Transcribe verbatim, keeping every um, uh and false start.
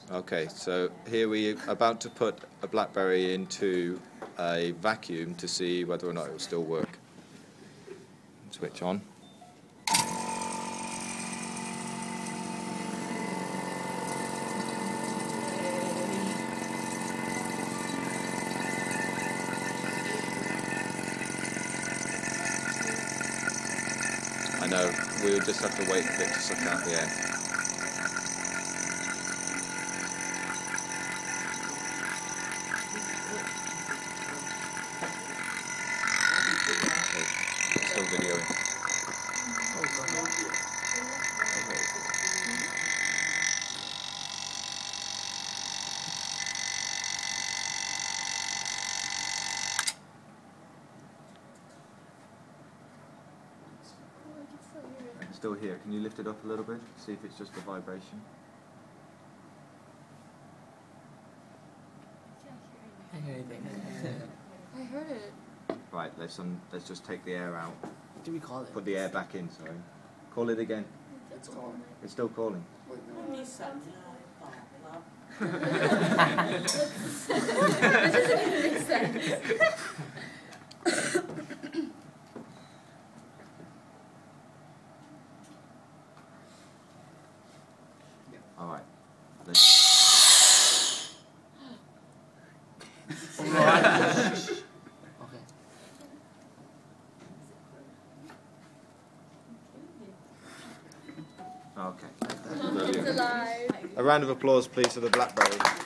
Okay, so here we're about to put a BlackBerry into a vacuum to see whether or not it will still work. Switch on. I know, we'll just have to wait for it to suck out the air. Still videoing. Still here. Can you lift it up a little bit? See if it's just a vibration. I hear anything. I heard it. Right, let's um, let's just take the air out. What do we call it? Put the air back in. Sorry. Call it again. It's calling. It's still calling. That doesn't even make sense. All right. Let's Okay. Okay. It's alive. A round of applause, please, for the BlackBerry.